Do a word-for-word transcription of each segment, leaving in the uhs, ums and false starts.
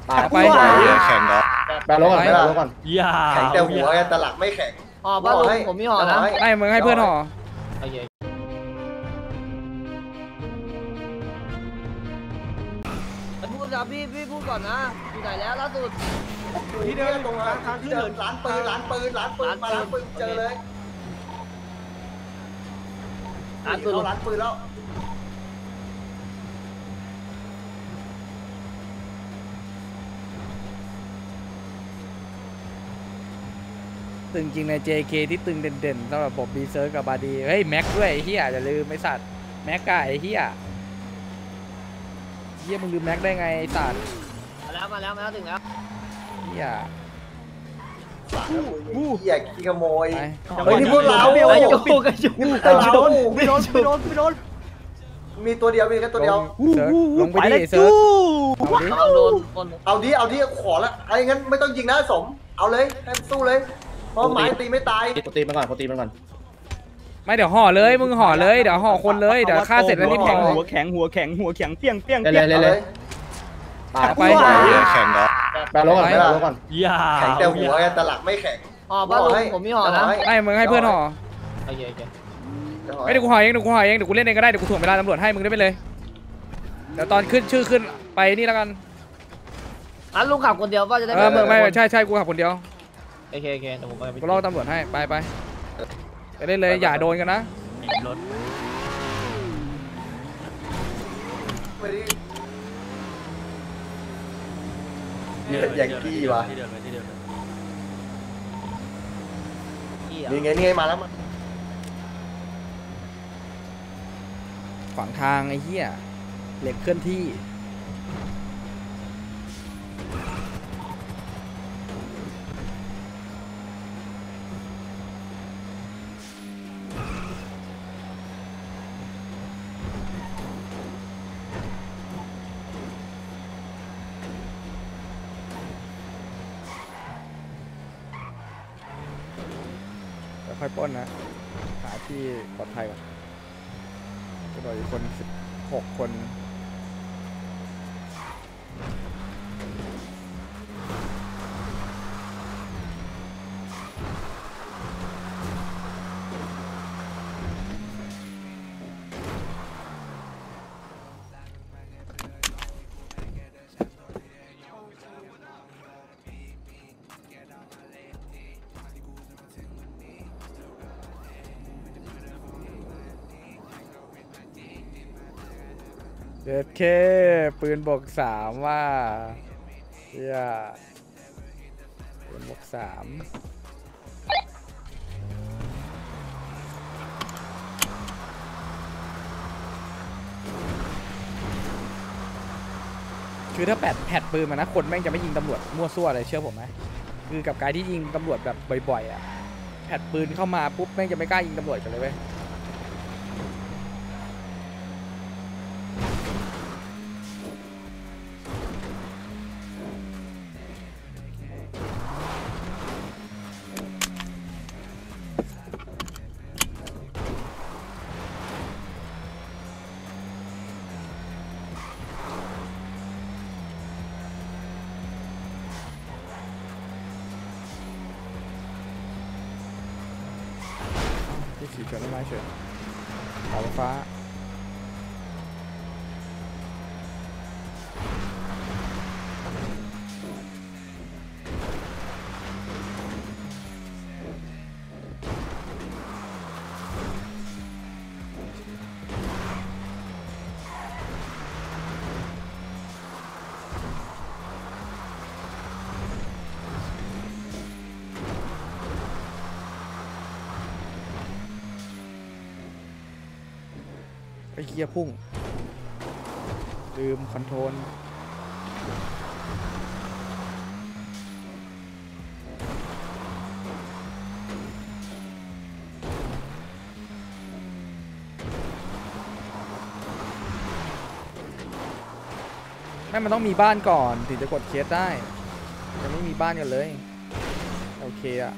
ตายไปแข่งเนาะแปลรถก่อนแปลรถก่อนอย่าแข่งแต่หัวแต่หลักไม่แข่งห่อป้าลุงผมมีห่อนะไม่มึงให้เพื่อนห่อโอเคพูดนะพี่พี่พูดก่อนนะอยู่ไหนแล้วล่าสุดที่เดินตรงร้านทางที่เดินร้านปืนร้านปืนร้านปืนมาร้านปืนเจอเลยร้านปืนร้านปืนแล้วตึงจริงใน เจ เค ที่ตึงเด่นๆสำหรับผมบีเซิร์กับบาดีเฮ้ยแม็กด้วยไอ้เฮียอย่าลืมไอ้สัตว์แม็กกะไอ้เฮียเฮียมึงลืมแม็กได้ไงไอ้สัตว์มาแล้วมาแล้วมาแล้วถึงแล้วเฮียผู้อยากขี้ขโมยไปเฮ้ยนี่พวกเราไอ้ยูกระยูนี่พวกเราไม่โดนไม่โดนไม่โดนมีตัวเดียวมีแค่ตัวเดียวเซิร์ฟลงไปดิเซิร์ฟเอาดิเอาโดนคนเอาดิเอาดิขอละไอ้งั้นไม่ต้องยิงนะสมเอาเลยให้สู้เลยเพราะหมายตีไม่ตายปกติมันก่อนปกติมันก่อนไม่เดี๋ยวห่อเลยมึงห่อเลยเดี๋ยวห่อคนเลยเดี๋ยวฆ่าเสร็จแล้วรีบแทงเลยหัวแข็งหัวแข็งหัวแข็งเปี้ยงเปี้ยงเลยเลยเลยตายไปแข่งเนาะแปลรถก่อนแปลรถก่อนอย่าแข่งแต่หัวแต่หลักไม่แข่งห่อป้าลุงผมมีห่อนะไม่มึงให้เพื่อนห่อโอเคโอเคไม่เดี๋ยวกูห่อเองเดี๋ยวกูห่อเองเดี๋ยวกูเล่นเองก็ได้เดี๋ยวกูถ่วงเวลาตำรวจให้มึงได้ไปเลยเดี๋ยวตอนขึ้นชื่อขึ้นไปนี่แล้วกันอ่ะลุงขับคนเดียวป่ะจะได้เออมึงไม่ใช่ใช่กูขับคนเดียวโอเคโอเคเดี๋ยวผมไปกูรอตำรวจให้ไปไปไปเล่นเลยอย่าโดนกันนะรถไม่ได้อย่างกี้วะนี่ไงนี่ไงมาแล้วมาขวางทางไอ้เหี้ยเหล็กเคลื่อนที่ค่อยปล้นนะหาที่ปลอดภัยก่อนจะบอกอีกคนสิบหกคนเด็ดเคปืนบกสามว่าเฮียปืนบกสามคือถ้าแปดแผดปืนมานะคนแม่งจะไม่ยิงตำรวจมั่วซั่วอะไรเชื่อผมไหมคือกับการที่ยิงตำรวจแบบบ่อยๆอ่ะแผดปืนเข้ามาปุ๊บแม่งจะไม่กล้ายิงตำรวจกันเลยเว้ยที่สีเขียวไม่ไม้เฉยขาวฟ้าไอ้เหี้ยพุ่งลืมคอนโทรลไม่มันต้องมีบ้านก่อนถึงจะกดเคสได้ยังไม่มีบ้านกันเลยโอเคอะ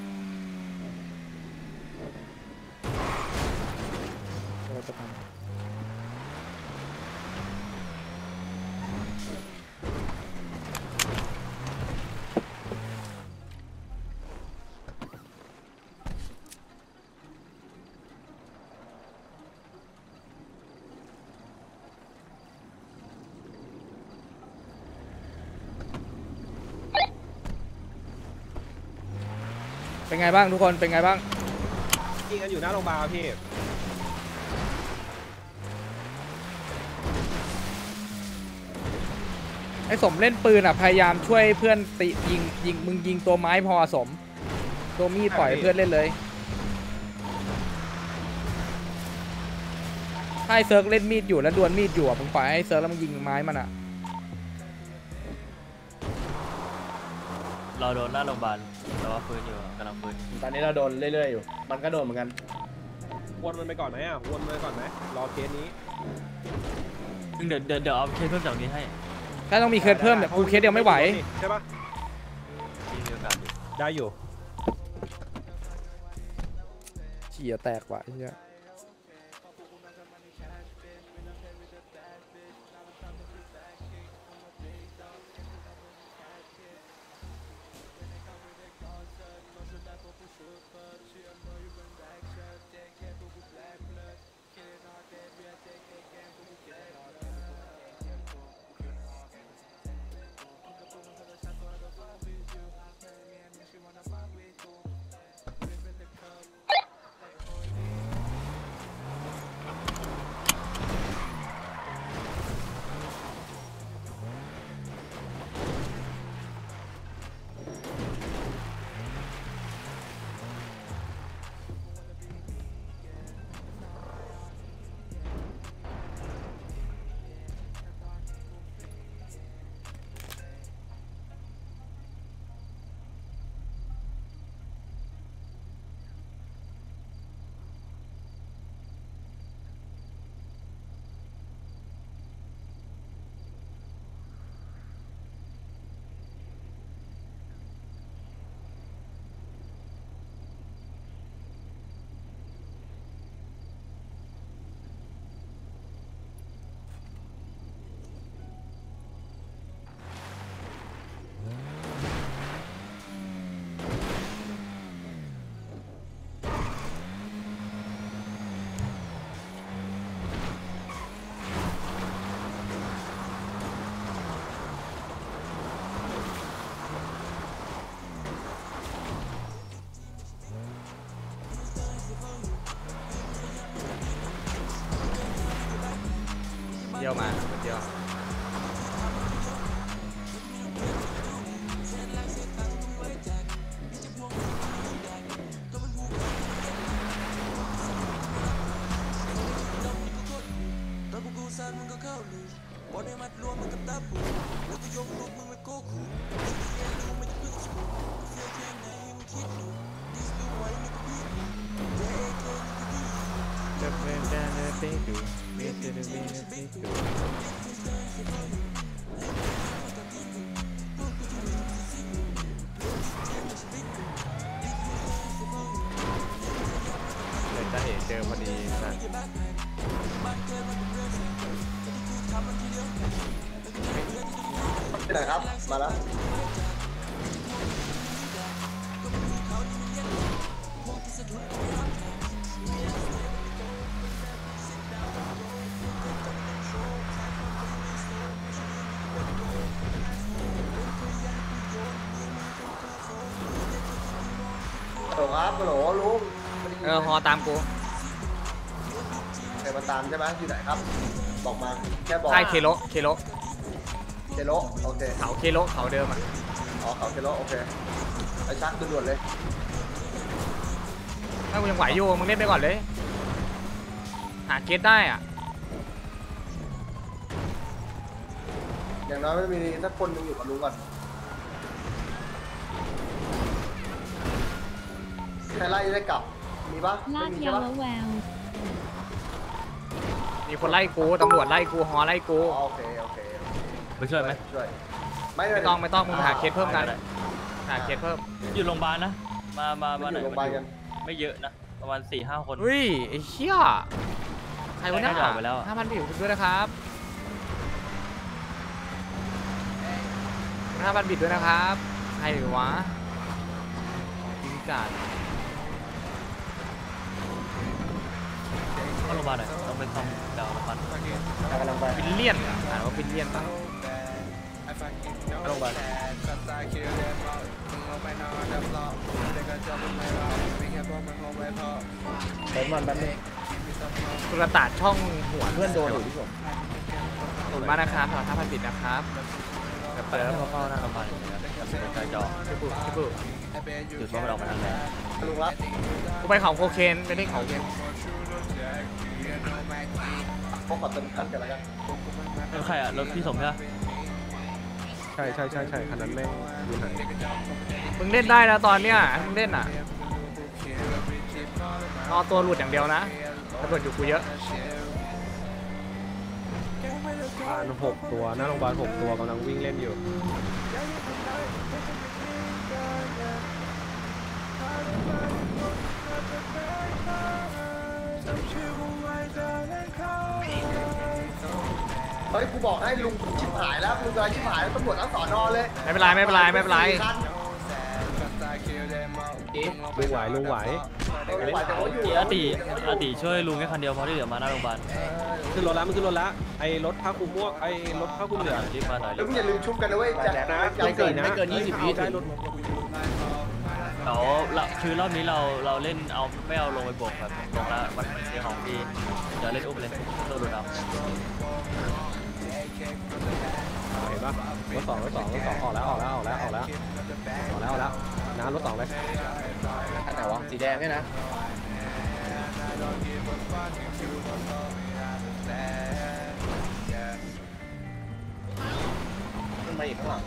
เป็นไงบ้างทุกคนเป็นไงบ้างยิงกันอยู่หน้าโรงพยาบาลพี่ไอ้สมเล่นปืนอ่ะพยายามช่วยเพื่อนติยิงยิงมึงยิงตัวไม้พอสมตัวมีดปล่อยให้เพื่อนเล่นเลยถ้าไอ้เซิร์กเล่นมีดอยู่แล้วดวลมีดอยู่อ่ะมึงปล่อยให้เซิร์กแล้วมึงยิงไม้มันอ่ะเราโดนหน้าโรงพยาบาลแต่ว่าฟื้นอยู่กำลังฟื้นตอนนี้เราโดนเรื่อยๆอยู่มันก็โดนเหมือนกันวนมันไปก่อนไหมอ่ะวนมันไปก่อนไหมรอเคสนี้เดี๋ยวเดี๋ยวเดี๋ยวเอาเคสเพิ่มจากนี้ให้ถ้าต้องมีเคสเพิ่มเนี่ยกูเคสเดียวไม่ไหวใช่ปะที่มีโอกาสอยู่ได้อยู่เฉียแตกว่ะไอ้เหี้ย เดียวมาเดียวจะเห็นเจอพอดีนะที่ไหนครับมาแล้วฮัลโหลครับฮัลโหลลุงเออฮอตามกูใครมาตามใช่ไหมอยู่ไหนครับบอกมาแค่บอกใช่เคโลเคโลเคโลโอเคเขาเคโลเขาเดิมอ่ะอ๋อเขาเคโลโอเคไปชักด่วนๆเลยถ้ากูยังไหวอยู่มึงเล่นไปก่อนเลยหาเคสได้อ่ะอย่างน้อยไม่มีสักคนหนึงอยู่กับลุงก่อนใครไล่ได้กลับมีปะลาไม่ดมียาใช่วปะแล้วแววมีคนไล่กูตำรวจไล่กูฮอไล่กูอ๋อโอเคโอเคไปช่วยไหมช่วยไม่ต้องไม่ต้องมึงหาเคสเพิ่มกันหาเคสเพิ่มอยู่โรงพยาบาลนะมามามัมาน ไหอน ยู่โรงพยาบาลกันไม่เยอะนะประมาณสี่ห้าคนเฮ้ยไอ้เชี่ยใครวะเนี่ยได้ออกไปแล้วอะห้าพันผิวด้วยนะครับห้าพันบิดด้วยนะครับใครวะจริงจัดเข้าโรงพยาบาลหน่อยต้องไปซ่อมดาวน้ำมันกำลังไปบิลเลียนอ่านว่าบิลเลียนปะลงไปเติมมันแป๊บนึงสุรตาดช่องหัวเพื่อนโดนอยู่ที่ผมตุนมานะครับสำหรับห้าพันติดนะครับเปิดให้เขาเข้าหน้ากำบังเลยนะกับสกายจอพี่ปุ๊พี่ปุ๊จุดว่ามันออกมาทางไหนลุงรักกูไปเขาโคเคนไปเล่นเขาโคเคนพวกขอเติมคันกันแล้วกันรถใครอ่ะรถพี่สมใช่ไหมใช่ใช่ใช่ใช่คันนั้นแม่งอยู่ไหนมึงเล่นได้นะตอนเนี้ยมึงเล่นอ่ะรอตัวหลุดอย่างเดียวนะตำรวจอยู่กูเยอะบ้านหกตัวหน้าโรงพยาบาลหกตัวกำลังวิ่งเล่นอยู่เฮ้ยกูบอกให้ลุงชิบหายแล้วลุงกำลังชิบหายแล้วตำรวจทั้งสอนอเลยไม่เป็นไรไม่เป็นไรไม่เป็นไรลุงไหวลุงไหวลุงไหวแต่ว่าอยู่อาติอาติช่วยลุงแค่คันเดียวเพราะที่เหลือมาหน้าโรงพยาบาลขึ้นรถแล้วมันขึ้นรถแล้วไอ้รถผ้าคลุมม่วงไอ้รถผ้าคลุมเหลืองรีบมาหน่อยแล้วมึงอย่าลืมชุบกันนะเว้ยแจ็คนะไม่เกินไม่เกินยี่สิบวิได้รถเดี๋ยวเราคือรอบนี้เราเราเล่นเอาไม่เอาลงไปบวกแบบลงละมันเป็นเสียของพี่เดี๋ยวเล่นอุ้มเลยตัวดูดเอาเห็นปะรถสองรถสองรถสองออกแล้วออกแล้วออกแล้วออกแล้วออกแล้วออกแล้วน้ารถสองเลยอันไหนวะสีแดงเนี่ยนะขึ้นมาอีกข้างหลัง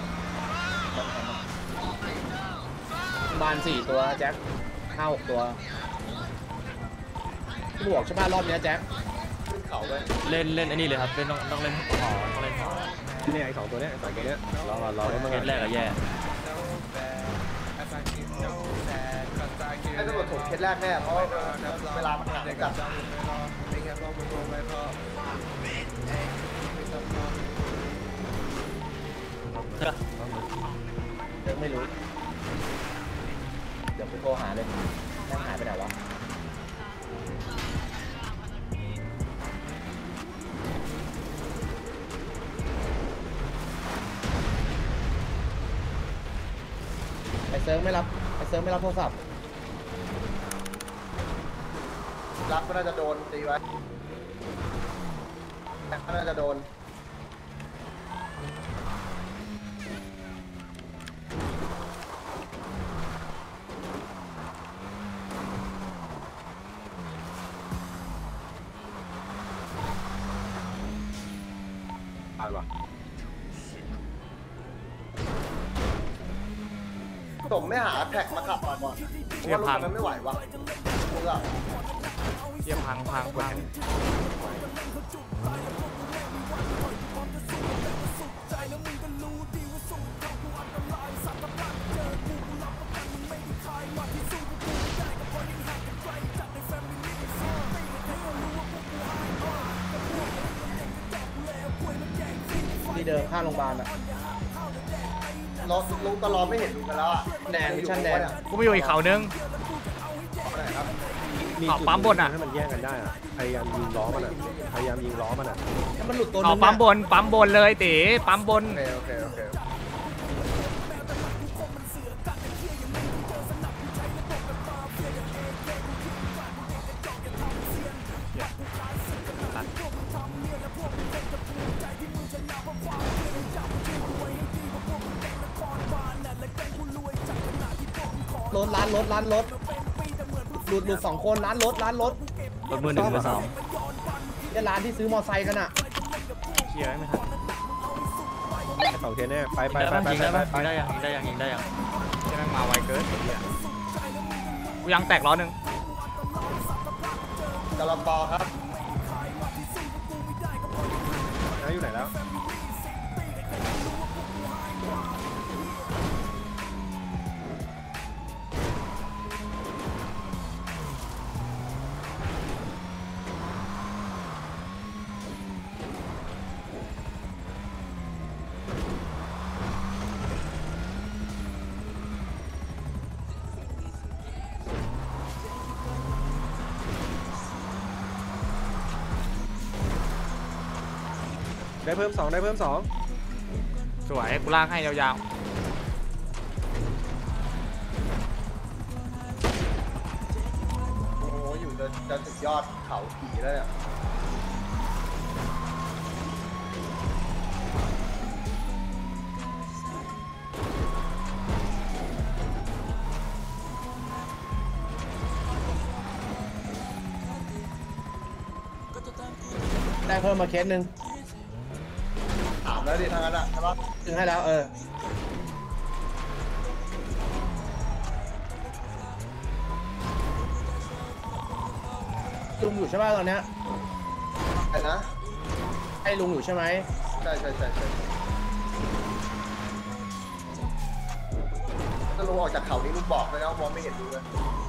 บานสี่ตัวแจ็คห้าหกตัวบวกใช่ป่ะรอบเนี้ยแจ็คขึ้นเขาเว้ยเล่นเล่นไอ้นี่เลยครับเล่นต้องต้องเล่นหอต้องเล่นหอเนี่ยไอ้สองตัวเนี้ยไอ้สองตัวเนี้ยรอรอรอได้มั้งเกมแรกอะแย่ให้ตำรวจถมเคสแรกแน่เพราะเวลามันห่างกันใช่ปะเดี๋ยวไม่รู้เดี๋ยวไปโทรหาเลยแม่งหายไปไหนวะไอเซิร์ฟไม่รับไอเซิร์ฟไม่รับโทรศัพท์รับก็น่าจะโดนตีไว้ก็น่าจะโดนตายว่ะผมไม่หาแท็กมาขับมาก่อนเพราะว่าลุงมันไม่ไหววะมึงอะเยี่ยพังพังพังที่เดิมข้างโรงพยาบาลอะรถลุงตลอดไม่เห็นลุงกันแล้วอะแดงชั้นแดงกูไปอยู่อีกเขานึงมีเอาจุดปั๊มบนอะให้มันแย่งกันได้อะพยายามยิงล้อมันอะพยายามยิงล้อมันอะมันหลุดตัวนึเอางปั๊มบนปั๊มบนเลยตีปั๊มบนโอเคโอเคโอเครถร้านรถร้านรถหลุดหลุดสองคนร้านรถร้านรถรถมือหนึ่งมือสองเนี่ยร้านที่ซื้อมอไซค์กันอะเชียร์ไม่ทันไอ้สองเทนแน่ไปไปได้ไปปะไปยิงไปได้ไปปะยิงได้ยังยิงได้ยังยิงได้ยังเชียร์แม่งมาไวเกินไอ้เหี้ยกูยังแตกล้อหนึ่งกระปอครับน้าอยู่ไหนแล้ว ได้เพิ่มสองได้เพิ่มสองสวยกูลากให้ยาวจะถึงยอดเขาขี่แล้วเนี่ยได้เพิ่มมาเคสหนึ่งถามแล้วดิทางนั้นอะใช่ปะถึงให้แล้วเออลุงอยู่ใช่ไหมตอนเนี้ยไอ้นะให้ลุงอยู่ใช่ไหมใช่ใช่ใช่ใช่ถ้าลุงออกจากเขานี้ลุงบอกเลยนะมองไม่เห็นดูเลย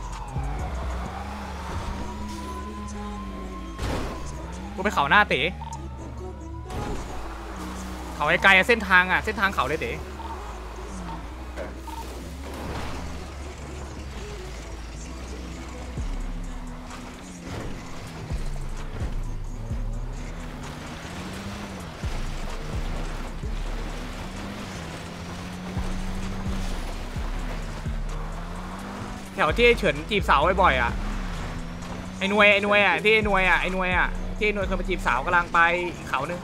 กูไปเขาหน้าเต๋เขาไกลๆเส้นทางอ่ะเส้นทางเขาเลยเต๋แถวที่เฉินจีบสาวบ่อยๆอ่ะไอ้นวยไอ้นวยอ่ะที่ไอ้นวยอ่ะไอ้นวยอ่ะที่ไอ้นวยเคยมาจีบสาวกำลังไปอีกเขานึง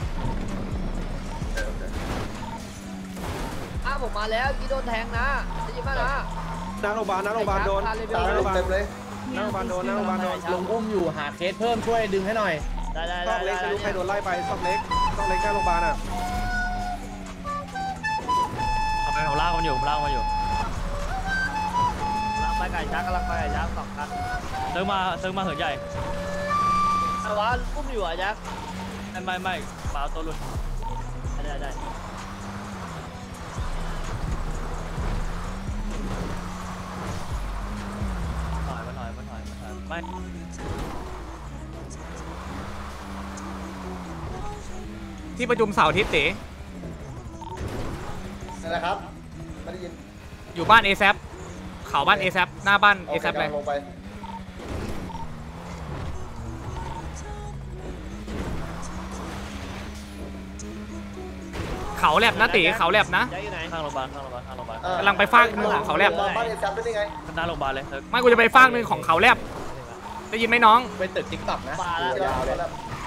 อ้าผมมาแล้วกี่โดนแทงนะได้ยินไหมนะหน้าโรงพยาบาลหน้าโรงพยาบาลโดนตามลุงเต็มเลยหน้าโรงพยาบาลโดนหน้าโรงพยาบาลโดนลุงอุ้มอยู่หาเคสเพิ่มช่วยดึงให้หน่อยได้ได้ซอกเล็กไม่รู้ใครโดนไล่ไปซอกเล็กซอกเล็กหน้าโรงพยาบาลอ่ะเอาไปผมลากมันอยู่ผมลากมันอยู่กำลังไปไก่ช้างกำลังไปไก่ช้างสองคันเซิร์ฟมาเซิร์ฟมาเหินใหญ่แต่ว่าอุ้มอยู่อ่ะยักษ์ไม่ไม่ไม่มาเอาตัวหลุดได้ได้ถอยมาถอยมาถอยมาถอยไม่ที่ประชุมเสาร์อาทิตย์เต๋นั่นแหละครับไม่ได้ยินอยู่บ้าน เอ แซป เขาบ้าน เอ แซป หน้าบ้านโอเอเคแซป เลยลงไปเขาแลบนะเต๋เขาแลบนะยักษ์อยู่ไหนข้างโรงพยาบาลข้างโรงพยาบาลข้างโรงพยาบาลอ่กำลังไปฟากมือของเขาแลบบ้านเอซัมได้ไงหน้าโรงพยาบาลเลยเซิร์ฟไม่กูจะไปฟากหนึ่งของเขาแลบได้ยินไหมน้องไปตึกติ๊กต็อกนะป่าแล้วยาวเลย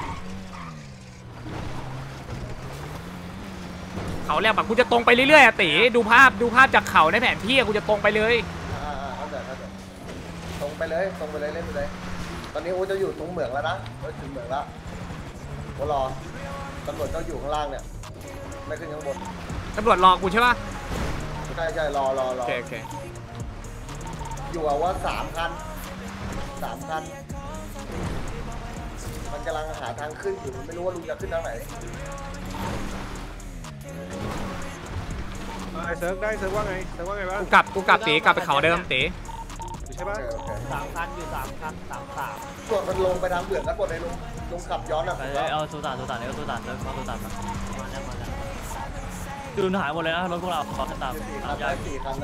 เขาแลบแบบกูจะตรงไปเรื่อยๆอะเต๋ดูภาพดูภาพจากเขาในแผนที่อะกูจะตรงไปเลยอ่าอ่าเข้าใจเข้าใจตรงไปเลยตรงไปเลยเล่นไปเลย ตอนนี้โอ้จะอยู่ตรงเหมืองแล้วนะโอ้ถึงเหมืองแล้วโอ้รอตำรวจก็อยู่ข้างล่างเนี่ยไม่ขึ้นข้างบนตำรวจรอกูใช่ปะใช่ใช่รอรอรโออเคโอเคอยู่อะว่าสามคันสามคันมันกำลังหาทางขึ้นอยู่ไม่รู้ว่าลุงจะขึ้นทางไหนไอ้เซิร์ฟได้เซิร์ฟว่าไงเซิร์ฟว่าไงบ้างกูกลับกูกลับเต๋กลับไปเขาเดิมเต๋อยู่ใช่โอปะเคโอเคสามคันอยู่สามคันสามสามส่วนมันลงไปทางเหมืองแล้วกดเลยลุงลุงขับย้อนอ่ะไปผมเลยว่าเอาตูตานตูตานเอาตูตานเซิร์ฟเอาตูตานมามาแล้วมาแล้วดูหายหมดเลยนะรถพวกเราขอตามสี่คัตามนยายสี่คันนะ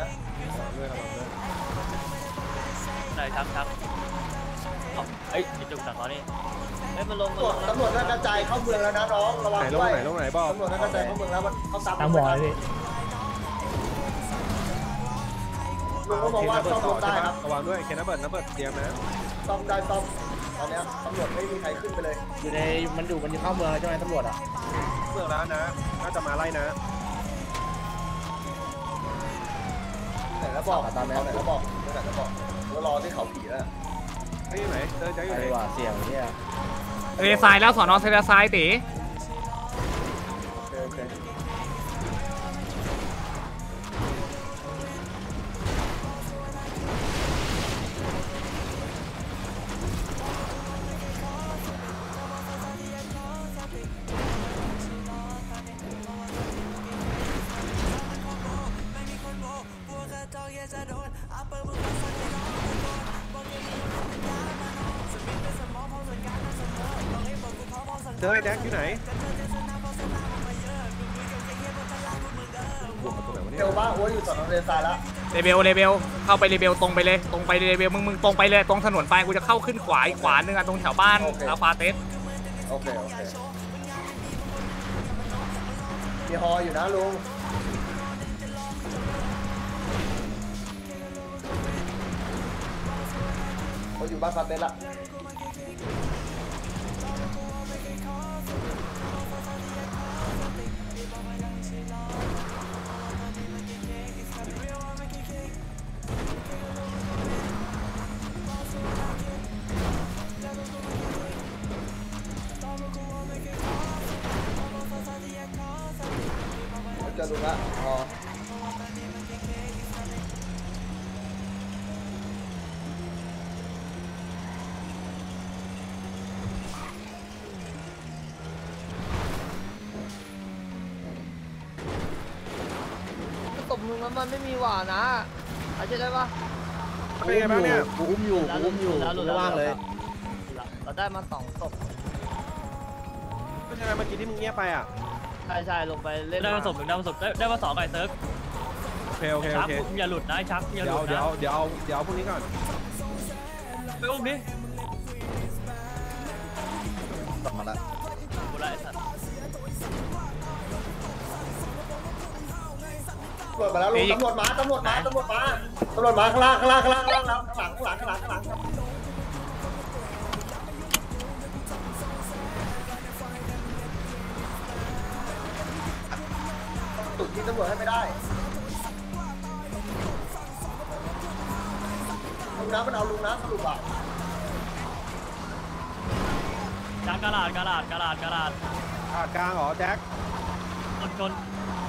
ไหนชักชักเอ้ยไอ้จุกตัดตอนนี้เฮ้ยมันลงตำรวจตำรวจน่ากระจายเข้าเมืองแล้วนะน้องระวังไหนลด้งวยไหนลงไหนบอกตำรวจน่ากระจายเข้าเมืองแล้วมันเขาตามตามหมอเลยพี่ลุงก็บอกว่าซ่อมรถได้ครับระวังด้วยเคนนับเบิร์ดนับเบิร์ดเตรียมนะซ่อมได้ซ่อมตอนเนี้ยตำรวจไม่มีใครขึ้นไปเลยอยู่ในมันอยู่มันอยู่เข้าเมืองแล้วใช่ไหมตำรวจอ่ะเมืองแล้วนะน่าจะมาไล่นะไหนแล้วบอกตามแล้วไหนแล้วบอกไหนแล้วบอกว่ารอที่เขาผีแล้วไอ้ไหนเซิร์ฟจะอยู่ไปไหนดีกว่าเสี่ยงเนี่ยเทเลทรายแล้วสอนอเทเลทรายเต๋โอเคโอเคเซิร์ฟไอ้แดกอยู่ไหนเดี๋ยวว่าโอ้ยอยู่สอนอเรซายแล้วเลเบลเลเบลเข้าไปเลเบลตรงไปเลยตรงไปเลเบลมึงมึงตรงไปเลยตรงถนนไปกูจะเข้าขึ้นขวาอีกขวานึงอะตรงแถวบ้านลาฟาเตสโอเคโอเคมีฮออยู่นะลุงโอ้เขาอยู่บ้านฟาเต้นละเจอลุงละอ๋อตบมึงแล้วมันไม่มีหวานนะอาจจะได้ปะเป็นไงบ้างเนี่ยกูอุ้มอยู่กูอุ้มอยู่แล้วกูไม่ว่างเลยเราได้มาสองศพไม่ใช่เมื่อกี้ที่มึงเงียบไปอ่ะใช่ใช่ลงไปเล่นได้มาสมหนึ่งได้มาสมได้ได้มาสองไก่เซิร์ฟโอเคโอเคโอชักเคอย่าหลุดนะชักอย่าเดี๋หยวลุดเดี๋ยนะวเดี๋ยวเอาเดี๋ยวเอาพวกนี้ก่อนไปอุ้มดิกลับมาละกูไล่สัตว์ตำรวจมาแล้วลุงตำรวจมาตำรวจมาตำรวจมาตำรวจมาข้างล่างข้างล่างข้างล่างข้างล่างข้างหลังข้างหลังข้างหลังข้างหลังตุกที่ตำรวจให้ไม่ได้ลุงนะมันเอาลุงนะสรุปอ่ะชักกระดาษกระดาษกระดาษกระดาษอ่ากลางเหรอแจ็คชนชน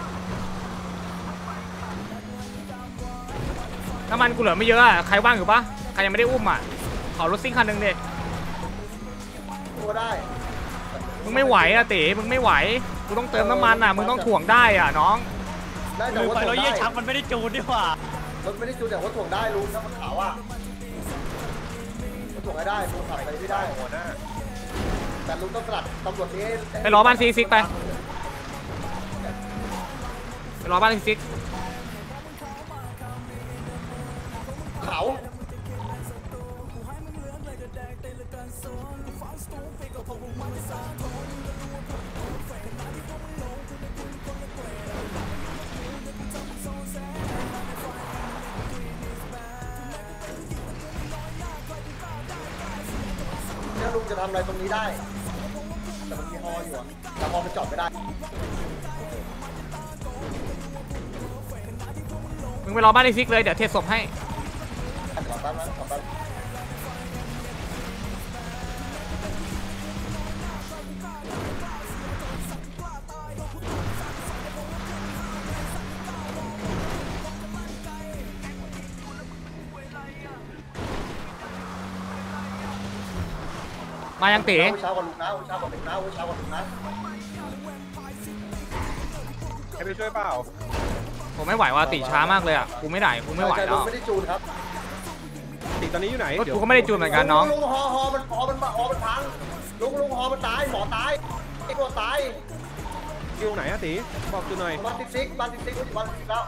น้ำมันกูเหลือไม่เยอะอะใครว่างอยู่ปะใครยังไม่ได้อุ้มอ่ะขอรถซิ่งคันหนึ่งดิตัวได้มึงไม่ไหวอะเต๋มึงไม่ไหวกูต้องเติมน้ำมันอ่ะมึงต้องถ่วงได้อ่ะน้องได้แต่ลืมว่าไปถ่วแล้วงเยี่ยได้ชักมันไม่ได้จูนดีกว่ารถไม่ได้จูนแต่ว่าถ่วงได้ลุงถ้ามันขาวอ่ะมันถ่วงไม่ได้ลุงขับอะไรไม่ได้หัวหน้าแต่ลุงต้องสลัดตำรวจนี้ไปรอบ้านซีซิกไปไปรอบ้านซีซิกขาว เนี่ยลุงจะทำอะไรตรงนี้ได้ แต่มันมีฮออยู่อะแต่ฮอมันจอดไม่ได้มึงไปรอบ้านซีซิกเลยเดี๋ยวเทศศพให้ขอแป๊บนะขอแป๊บมายังเต๋เช้าก่อนลุงนะเช้าก่อนลุงนะเช้าก่อนลุงนะให้ไปช่วยเปล่าผมไม่ไหวว่ะติช้ามากเลยอ่ะกูไม่ได้กูไม่ไหวแต่แล้ลุวงไม่ได้จูนครับติดตอนนี้อยู่ไหนรถเดี๋ยวกูก็ไม่ได้จูนเหมือนกันน้องลุงฮอฮอมันฮอมันฮอมันพังลุงลุงฮอมันตายหมอตายไอ้ตัวตายอยู่ไหนอะตีบอกดูหน่อยบ้านติ๊กซิกบ้านติ๊กซิกบ้านติ๊กซิกแล้ว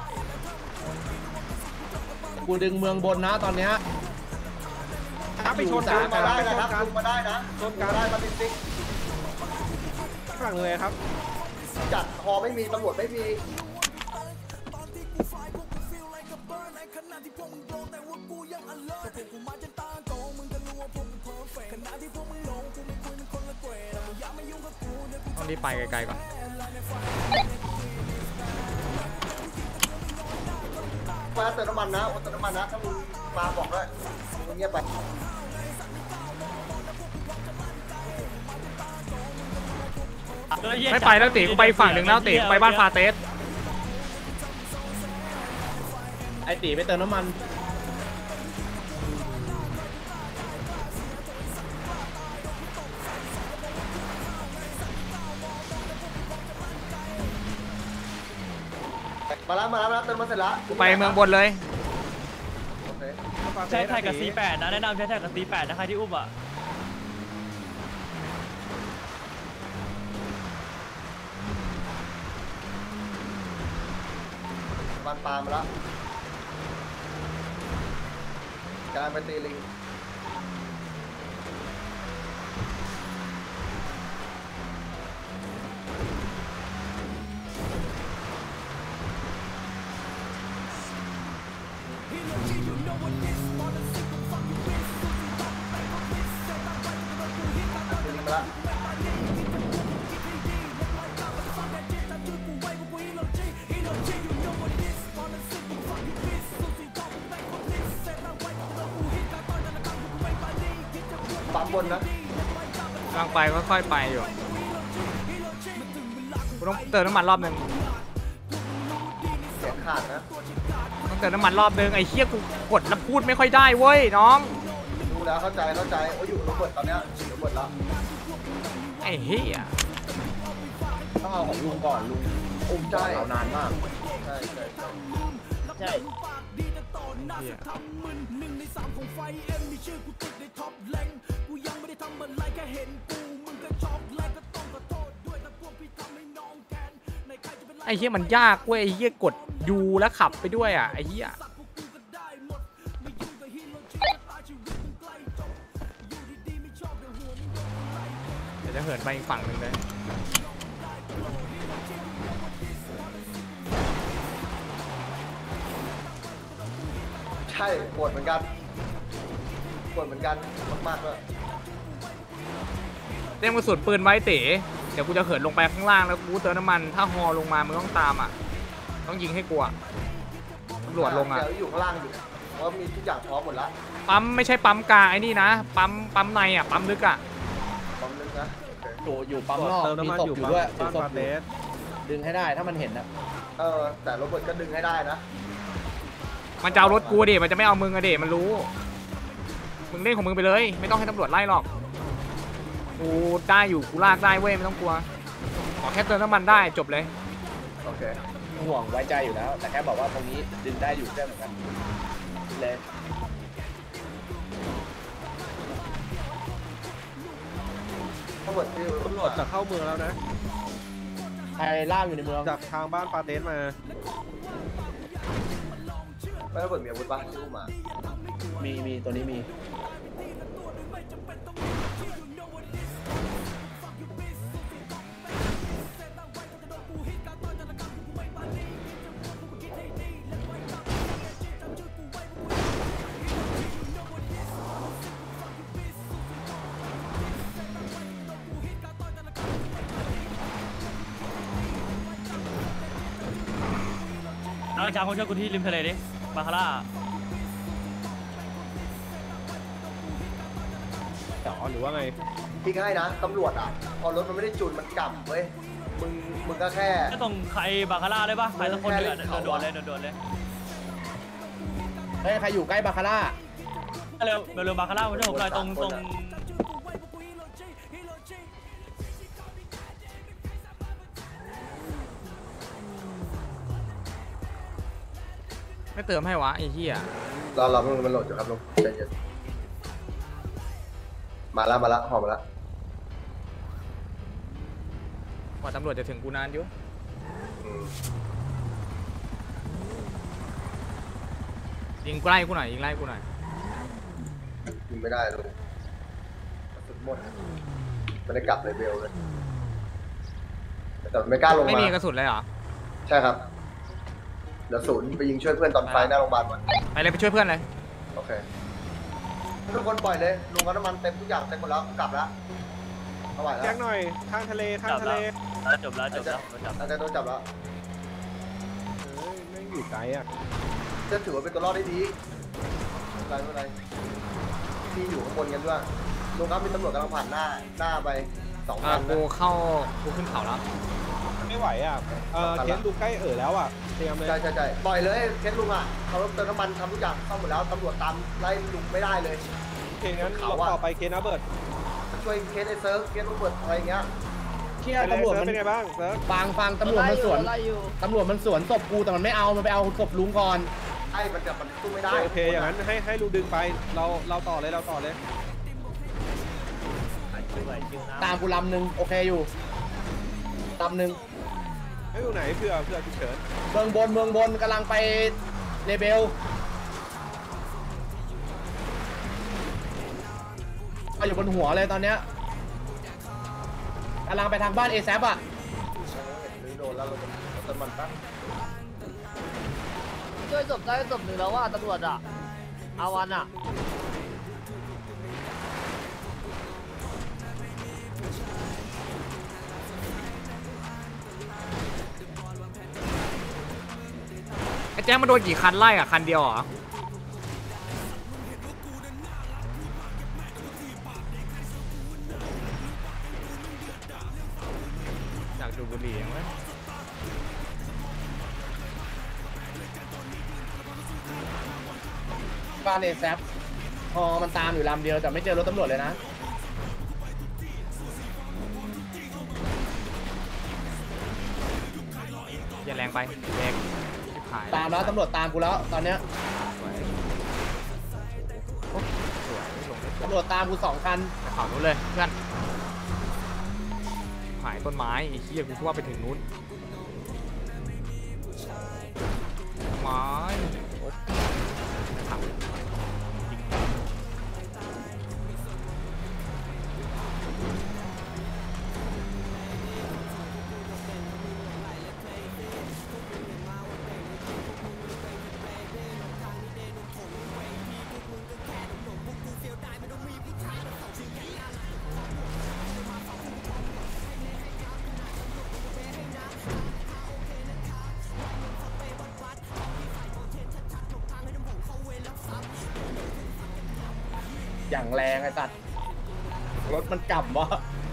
กูดึงเมืองบนนะตอนเนี้ยถ้าไปชนลุกันงมาได้ไปชนะนครับกันลุงมาได้นะลุงมาได้บ้านติ๊กซิกข้างหลังเลยครับจัดฮอไม่มีตำรวจไม่มีต้องรีบไปไกลๆก่อนมาเติมน้ำมันนะเติมน้ำมันนะถ้ามึงมาบอกด้วยมึงเงียบไปไม่ไปแล้วเต๋กูไปอีกฝั่งหนึ่งแล้วเต๋กูไปบ้านฟาเตสไอตีไปเติมน้ำมันมาแล้วมาแล้วมาแล้วเติมมาเสร็จแล้วกูไปเมืองบนเลยโอเคใช้แท็กกับ ซี แปด นะแนะนำใช้แท็กกับ ซี แปด นะใครที่อุ้มอ่ะมันปลามาแล้วการไปตีลิงละ ปั๊มบนนะกำลังไปค่อยๆไปอยู่กูต้องเติมน้ำมันรอบหนึ่งเสียงขาดนะต้องเติมน้ำมันรอบหนึ่งไอ้เหี้ยกูกดแล้วพูดไม่ค่อยได้เว้ยน้องดูแล้วเข้าใจเข้าใจโอ้ยอยู่ระเบิดตอนเนี้ยระเบิดละไอ้เหี้ยต้องเอาของลุงก่อนลุงอุ้มจ่ายเรานานมากใช่ใช่ใช่ใช่เหี้ยไอ้เหี้ยมันยากเว้ยไอ้เหี้ยกดยูแล้วขับไปด้วยอ่ะไอ้เหี้ยเดี๋ยวจะเหินไปอีกฝั่งหนึ่งเลยใช่ปวดเหมือนกันปวดเหมือนกันมากๆเลยเต็มกระสุนปืนไว้เต๋เดี๋ยวกูจะเหินลงไปข้างล่างแล้วกูเติมน้ำมันถ้าฮอลงมามึงต้องตามอ่ะต้องยิงให้กลัวตำรวจลงอ่ะเดี๋ยวอยู่ข้างล่างอยู่เพราะว่ามีทุกอย่างพร้อมหมดละปั๊มไม่ใช่ปั๊มกลางไอ้นี่นะปั๊มปั๊มในอ่ะปั๊มลึกอ่ะพร้อมนึงนะโอเคอยู่อยู่ปั๊มนอกเติมมีน้ำมันศพอยู่อยู่ปั๊มด้วยบ้านศพปาอเตยู่สดึงให้ได้ถ้ามันเห็นนะเออแต่โรเบิร์ตก็ดึงให้ได้นะมันจะเอารถกูดิมันจะไม่เอามึงอะดิมันรู้มึงเล่นของมึงไปเลยไม่ต้องให้ตำรวจไล่หรอกกูได้อยู่กูลากได้เว้ยไม่ต้องกลัวขอแค่เติมน้ำมันได้จบเลยโอเคห่วงไว้ใจอยู่แล้ว แต่แค่บอกว่าตรงนี้ดึงได้อยู่แค่เหมือนกันเลยตำรวจที่ตำรวจจะเข้าเมืองแล้วนะใครล่ามอยู่ในเมืองจากทางบ้านปาเตสมาไม่ตำรวจมีอาวุธปะที่อุ้มมามีมีตัวนี้มีน้องช้างเขาช่วยกูที่ริมทะเลดิบาคาร่าต่อหรือว่าไงพี่ก็ให้นะตำรวจอ่ะพอรถมันไม่ได้จูนมันกลับเว้ยมึงมึงก็แค่ก็ตรงใครบาคาร่าได้ปะใครสักคนเดือดโดนๆเลยโดนๆเลยเฮ้ยใครอยู่ใกล้บาคาร่าเร็วเร็วบาคาร่ามาช่วยผมหน่อยตรงตรงไม่เติมให้วะไอ้เหี้ยรอรอมันมันโหลดอยู่ครับลุงใจเย็นมาละมาละหอมมาละกว่าตำรวจจะถึงกูนานอยู่อืมยิงใกล้กูหน่อยยิงไล่กูหน่อยยิงไม่ได้ลุงกระสุนหมดไม่ได้กลับเลยเบลเลยแต่ไม่กล้าลงไม่มามีกระสุนเลยเหรอใช่ครับเดี๋ยวศูนย์ไปยิงช่วยเพื่อนตอนไฟหน้าโรงพยาบาลก่อนไปเลยไปช่วยเพื่อนเลยโอเคทุกคนปล่อยเลยลุงเอาน้ำมันเต็มทุกอย่างเต็มหมดแล้วกลับแล้วเอาไหวแล้วแจ้งหน่อย ข้างทะเล ข้างทะเลแล้วจบแล้วจบแล้วจบอาจจะโดนจับแล้วเฮ้ยแม่งอยู่ไกลอ่ะจะถือว่าเป็นตัวรอดได้ดีไม่เป็นไรไม่เป็นไรที่อยู่ข้างบนกันด้วยลุงครับมีตำรวจกำลังผ่านหน้าหน้าไปสองอ่าคันกูนะเข้ากูขึ้นเขาแล้วไม่ไหวอ่ะ เออครับเคสดูใกล้เอ่อแล้วอ่ะ เตรียมเลยใช่ใช่ใช่ปล่อยเลยเคสลุงอ่ะเขาเติมน้ำมันทำทุกอย่างเข้าหมดแล้วตำรวจตามไล่ลุงไม่ได้เลยโอเคงั้นเขาเราอะต่อไปเคสนะเบิร์ดช่วยเคสไอ้เซิร์ฟเคสโรเบิร์ตอะไรอย่างเงี้ยเชี่ยเป็นไงตำรวจเซิร์ฟมันเป็นไงบ้างเซิร์ฟฟังฟังตำรวจมันสวนไล่อยู่ตำรวจมันสวนศพกูแต่มันไม่เอามันไปเอาศพลุงก่อนไอ้มันจะมันสู้ไม่ได้โอเค อย่างนั้นให้ให้ลูดึงไป เราเราต่อเลย เราต่อเลยตามกูลำหนึ่งโอเคอยู่ลำหนึ่งให้อยู่ไหนเพื่อเพื่อฉุกเฉินเมืองบนเมืองบนกำลังไปเลเบลเอาอยู่บนหัวเลยตอนเนี้ยกำลังไปทางบ้านเอแซปอ่ะหรือโดนแล้วเราเติมมันตั้งช่วยศพได้ศพหนึ่งแล้วว่าตำรวจอ่ะอาวันอ่ะแจ๊คมันโดนกี่คันไล่อ่ะคันเดียวเหรออยากดูบุหรี่ไหมบ้านเอแซฟพอมันตามอยู่ลำเดียวแต่ไม่เจอรถตำรวจเลยนะอย่าแรงไปแรงหายตามแล้วตำรวจตามกูแล้วตอนเนี้ยสวยโอ้สวยไม่ลงไม่สวยตำรวจตามกูสองคันไปฝั่งนู้นเลยเพื่อนหายต้นไม้ไอ้เหี้ยกูคิดว่าไปถึงนู้นไม้โอ๊ยขับยิงอย่างแรงไอ้สัตว์รถมันกลับวะ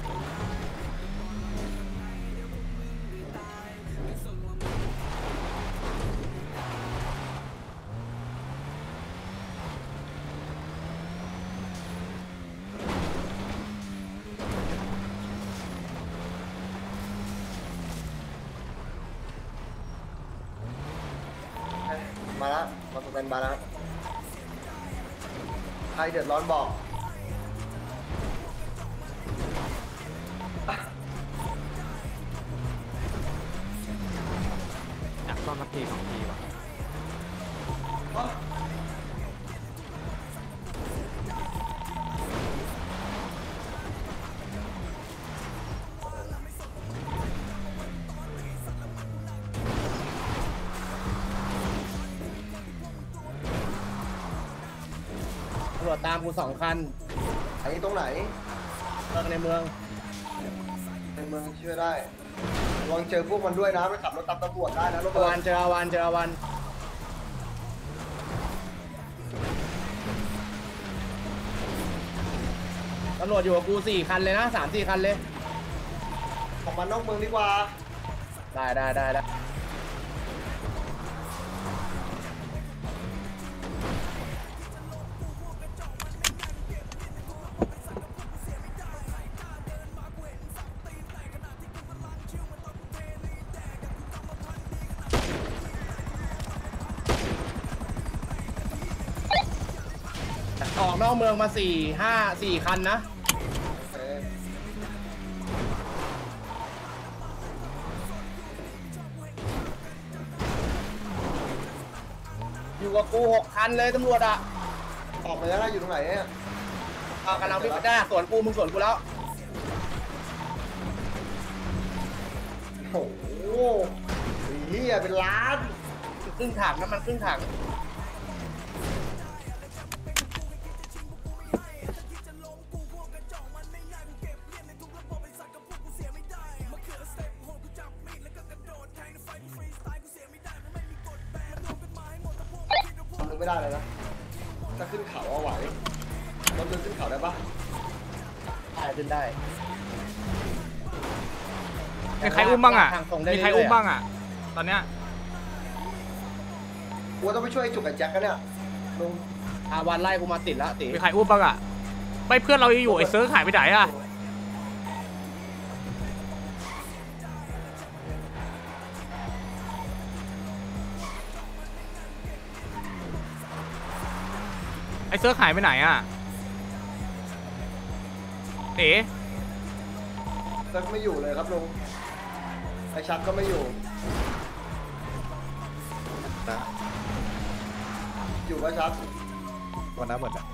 มาแล้วมาสแตนบายแล้วใครเดือดร้อนบอกอยากซ่อมสักทีสองทีว่ะตำรวจตามกูสองคันอันนี้ตรงไหนเมืองในเมืองในเมืองเชื่อได้ลองเจอพวกมันด้วยนะไปขับรถตามตำรวจได้นะรถอาเบิวัร์นเจออาวันเจออาวันตำรวจอยู่กับกูสี่คันเลยนะสามสี่คันเลยออกมานอกเมืองดีกว่าได้ได้ได้ได้ ออกนอกเมืองมาสี่ห้าสี่คันนะโอเคอยู่กับกูหกคันเลยตำรวจอ่ะออกไปแล้วนะอยู่ตรงไหนเนี่ยเอากำลังวิ่งไปได้สวนกูมึงสวนกูแล้วโอ้โหเฮียเป็นล้านครึ่งถังน้ำมันครึ่งถังทำไม่ได้เลยนะถ้าขึ้นเขาเอาไหวรถเดินขึ้นเขาได้ปะได้ขึ้นได้มีใครอุ้มบ้างอ่ะทส่งได้มีใครเยๆอุ้มบ้างอ่ะตอนเนี้ยกูต้องไปช่วยจุกกับแจ็คกันเนี่ยลุงอาวันไล่กูมาติดแล้วติมีใครอุ้มบ้างอ่ะไม่เพื่อนเรายังอยู่ไอ้เซิร์ฟหายไปไหนอ่ะไอ้เซิร์ฟหายไปไหนอ่ะเอ๋แจ็คไม่อยู่เลยครับลุงไอชักก็ไม่อยู่อยู่ก็ชักวันน้ำหมดอ่ะ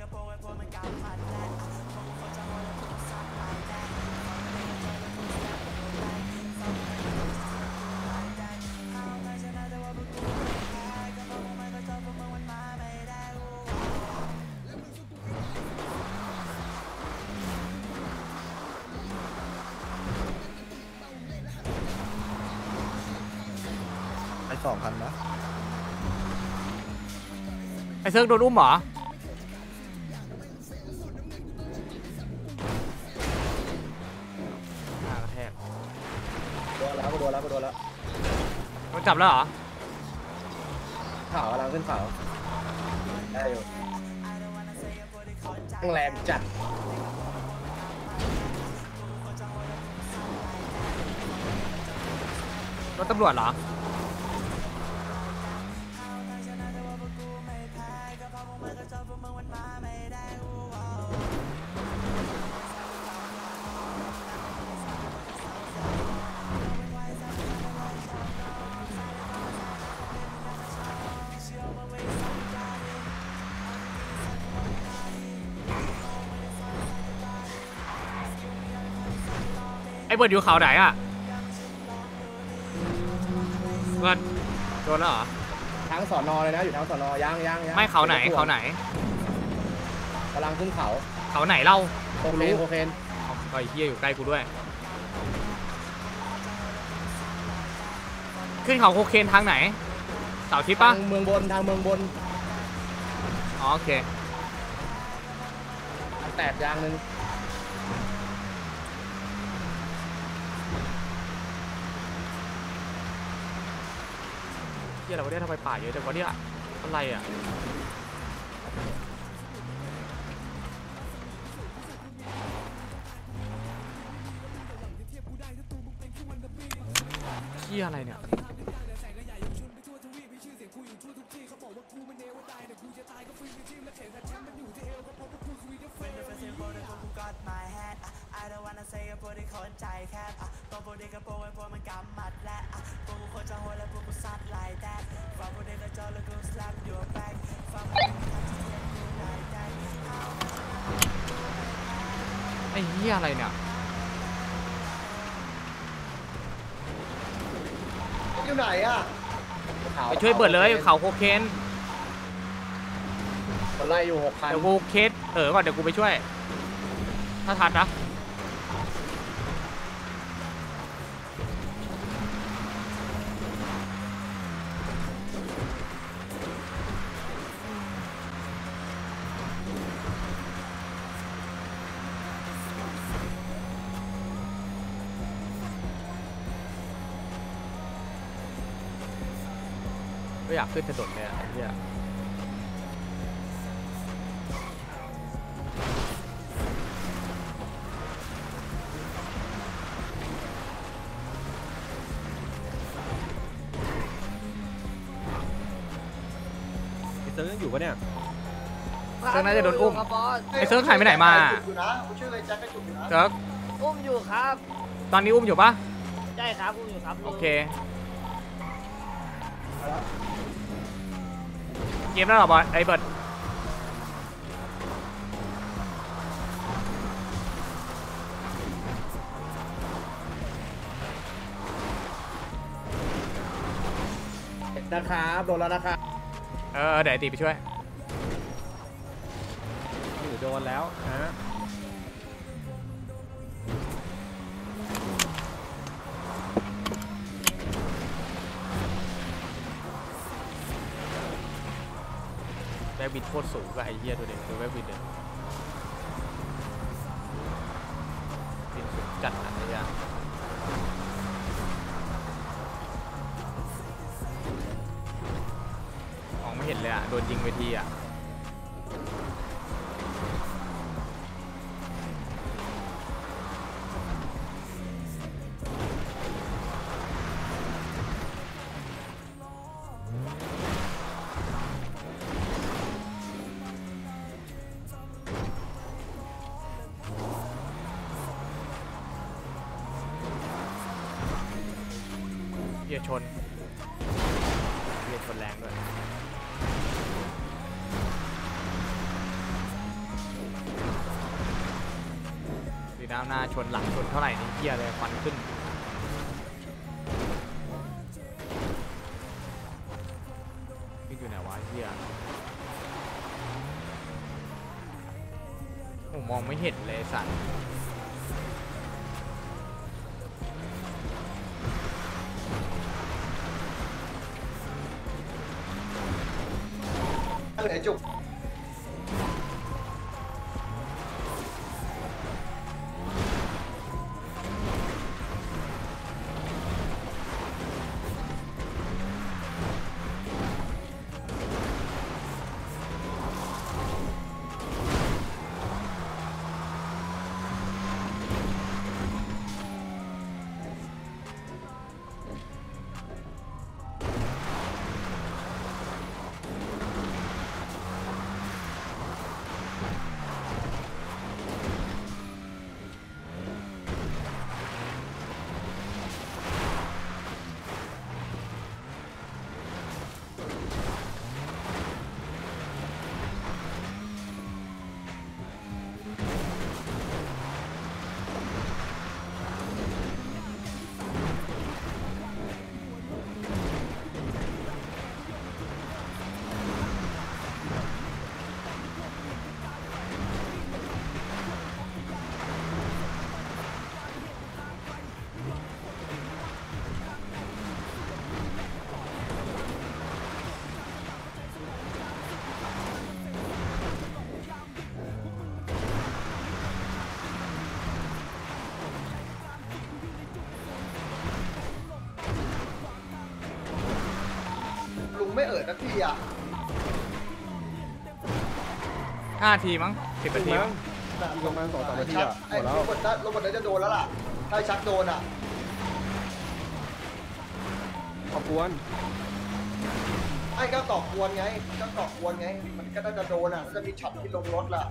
ไอ้สองพันนะไอ้เซิร์กโดนอุ้มเหรอ หน้ากระแทกโดนแล้วโดนแล้วโดนแล้วโดนจับแล้วเหรอเขากำลังขึ้นเขาได้อยู่แรงจัดรถตำรวจเหรอ ไอ้เบิร์ดอยู่เขาไหนอ่ะเบิร์ดโดนแล้วเหรอทั้งสอนอเลยนะอยู่ทั้งสอนอย่างย่างย่างไม่เขาไหนเขาไหนกำลังขึ้นเขาเขาไหนเล่าโคเคนโคเคนเอาไอ้เหี้ยอยู่ใกล้กูด้วย ขึ้นเขาโคเคนทางไหนเสาทิศปะทางเมืองบนทางเมืองบนอ๋อโอเคแตกยางหนึ่งเหี้ยอะไรวะเนี่ยทำไมป่าเยอะจังวะเนี่ยอะไรอ่ะเหี้ยอะไรเนี่ยไอ้เหี้ยอะไรเนี่ยอยู่ไหนอ่ะไปช่วยเบิร์ดเลยเขาโคเคนคนไล่อยู่หกพันเดี๋ยวกูเคสเออก่อนเดี๋ยวกูไปช่วย ถ้าทันนะไม่อยากขึ้นถนนเลยอ่ะไอ้เหี้ยไอ้เซิร์ฟยังอยู่ปะเนี่ยเซิร์กน่าจะโดนอุ้มครับบอสไอ้เซิร์ฟหายไปไหนมาอยู่นะกูช่วยเลยแจ็คกระจุกอยู่นะเซิร์กอุ้มอยู่ครับตอนนี้อุ้มอยู่ปะใช่ครับอุ้มอยู่ครับลุงโอเคเกมแล้วเหรอบอลไอ้เบิร์ดนะครับโดนแล้วนะครับเออเดี๋ยวไอ้ตีไปช่วยอยู่โดนแล้วฮะแบ็กบินโคตรสูงกับไอ้เหี้ยตัวเด็กตัวแบ็กบินเนี่ยบินสูงจัดอะไรอย่างมองไม่เห็นเลยอ่ะโดนยิงเวทีอ่ะเหี้ยชนเหี้ยชนแรงด้วยด้านหน้าชนหลังชนเท่าไหร่นี่เหี้ยเลยควันขึ้นนี่อยู่ไหนวะเหี้ยผมมองไม่เห็นเลยสัตว์เหลือจุกลุงไม่เอ่ยสักทีอ่ะห้าทีมั้งสิบนาทีมั้งอีกประมาณสองสามนาทีชักอ่ะหไอ้มดแล้วรถบดนั้นรถบดนั้นจะโดนแล้วล่ะถ้าชักโดนอ่ะขอบวนไอ้ก็ตอกกวนไงก็ตอกกวนไง มันก็น่าจะโดนอ่ะก็จะมีช็อตที่ลงรถล่ะ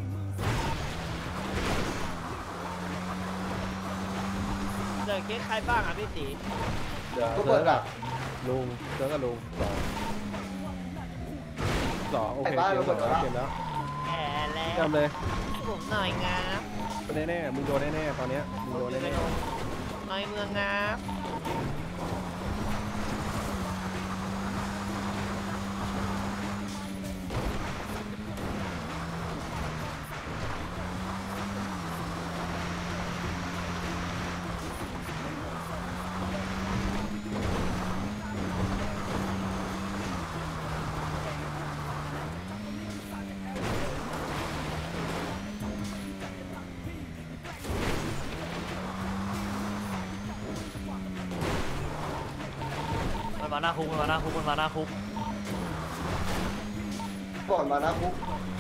เจอเคสใครบ้างอ่ะพี่ตีเดี๋ยวรถบเซิดร์ฟอ่ะอะลุงเซิร์ฟกับลุงสองสองโอเคเกมสองแล้วเกมแล้วแย่แล้เกวมเลยผมหน่อยงามแน่ๆมึงโดนแน่ๆตอนเนี้ยมึงโดนแน่หน่อยเมืองงามมันมาหน้าคุกมันมาหน้าคุกมันมาหน้าคุกก่อนมานะคุก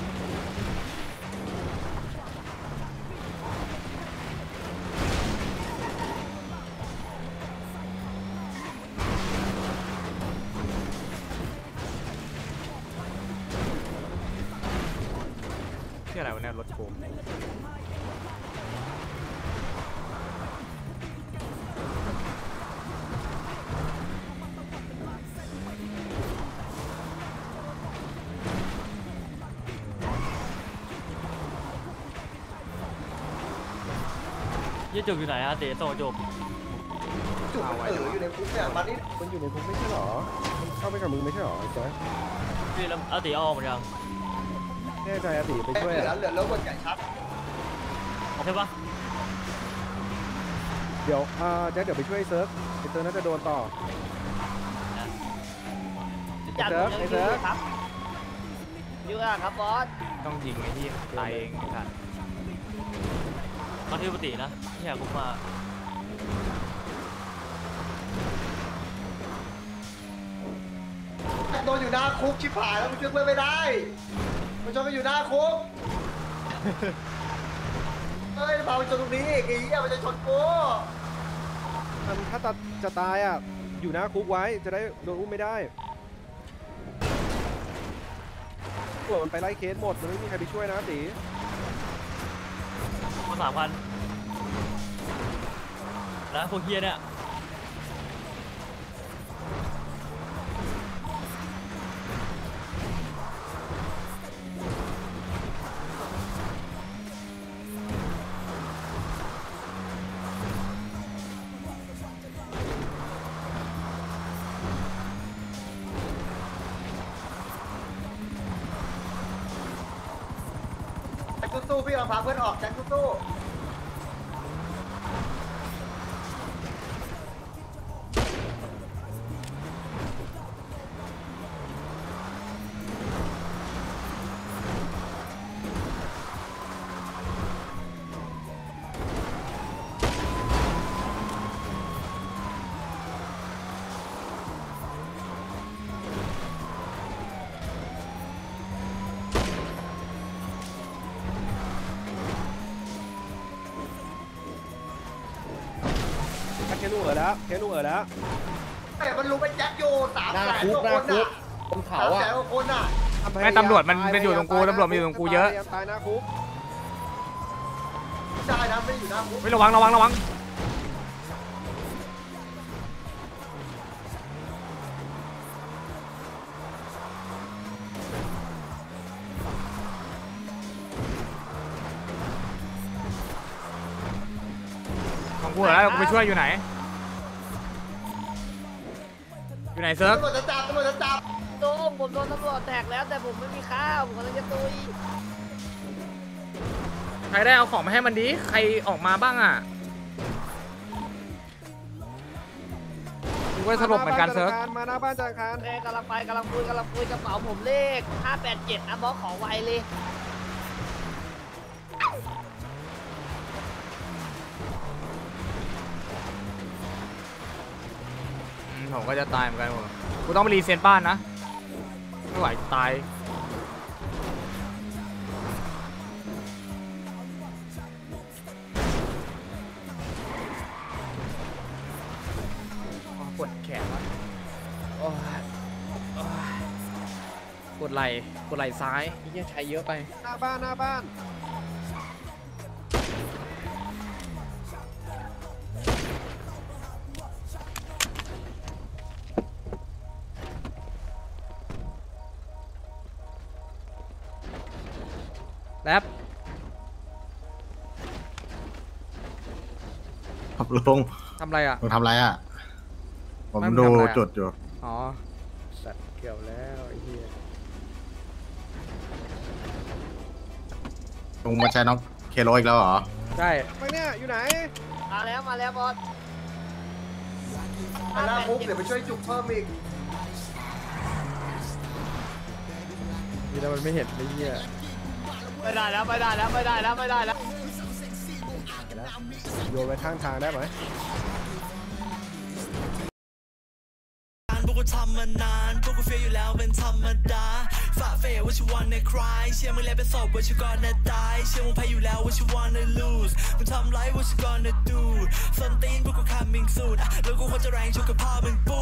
ที่อะไรวะเนี่ยรถกูยี่จุกอยู่ไหนอะเต๋ส่งจุกจุกมันเอ๋ออยู่ในคุกเนี่ยมานี่ๆมันอยู่ในคุกไม่ใช่หรอมันเข้าไปกับมึงไม่ใช่หรอไอ้แจ๊คพี่แล้วเอาเต๋เอาออกหมดยังแน่ใจอาติไปช่วยเหลืออะเหลือรถบดใหญ่ชัดโอเคปะเดี๋ยวอ่าแจ๊คเดี๋ยวไปช่วยเซิร์ฟไอ้เซิร์ฟน่าจะโดนต่อจัดผมยังอยู่ครับอยู่อ่ะครับบอสต้องยิงไอ้ที่ตายเองไอ้สัตว์มาที่ปกตินะที่แหกคุกมาโดนอยู่หน้าคุกชิบหายแล้วมันช่วยเพื่อนไม่ได้มันชนกันอยู่หน้าคุกเฮ้ยพาไปชนตรงนี้อีกไอ้เหี้ยมันจะชนกูมันถ้าจะจะตายอ่ะอยู่หน้าคุกไว้จะได้โดนอุ้มไม่ได้ตำรวจมันไปไล่เคสหมดมันไม่มีใครไปช่วยนะตีมาสามพันแล้วพวกเฮียเนี่ยสู้ๆพี่กำลังพาเพื่อนออกแจ็คสู้ๆเคสลูกเอ๋อแล้วเคสลูกเอ๋อแล้วไอ้มันรู้ไปแจ็คอยู่สามหน้าแสนคุกกว่าหน้าคนคุอ่ะกบนเขาสามอ่ะแสนกว่าคนอ่ะไม่ตำรวจมันมันอยู่ตรงกูตำรวจมันอยู่ตรงกูเยอะตายหน้าคุกใช่นะไม่ได้อยู่หน้าคุกไม่ระวังระวังระวังของกูเหรอกูไปช่วยอยู่ไหนอยู่ไหนเซิร์ฟตำรวจจะจับตำรวจจะจับโดนผมโดนตำรวจแท็กแล้วแต่ผมไม่มีข้าวผมกำลังจะตุยใครได้เอาของมาให้มันดิใครออกมาบ้างอ่ะกูก็สลบเหมือนกันเซิร์ฟมาหน้าบ้านจังคารโอเคกำลังไปกำลังคุยกำลังคุยกระเป๋าผมเลขห้าแปดเจ็ดนะบอสขอไวเลยอืมผมก็จะตายเหมือนกันผมกูต้องไปรีเซ็ตบ้านนะไม่ไหวตายอ๋อปวดแขนวะโอ้ยโอ้ยปวดไหล่ปวดไหล่ซ้ายนี่ใช้เยอะไปหน้าบ้านหน้าบ้านแรปครับลุงทำอะไรอ่ะลุงทำอะไรอ่ะ ผมไม่ดูทำอะไรอะจุดอยู่อ๋อ สัตว์เกี่ยวแล้วไอ้เหี้ยลุงมาใช้น้องเคโรอีกแล้วเหรอใช่ไปเนี่ยอยู่ไหนมาแล้วมาแล้วบอสไปหน้าคุกเดี๋ยวไปช่วยจุกเพิ่มอีกนี่แล้วมันไม่เห็นไอ้เหี้ยไม่ได้แล้วไม่ได้แล้วไม่ได้แล้วไม่ได้แล้วโยนไปข้างทางได้ไหมพวกกูทำมานานพวกกูเฟียอยู่แล้วเป็นธรรมดาฝ่าเฟยว่าชิวันในคลายเชื่อมึงแล้วเป็นศพว่าชิวก่อนนะตายเชื่อมึงแพ้อยู่แล้วว่าชิวันใน lose มึงทำไรว่าชิวก่อนนะ do ส้นตีนพวกกู coming soon แล้วกูควรจะแรงชุกกับพ่อมึงปู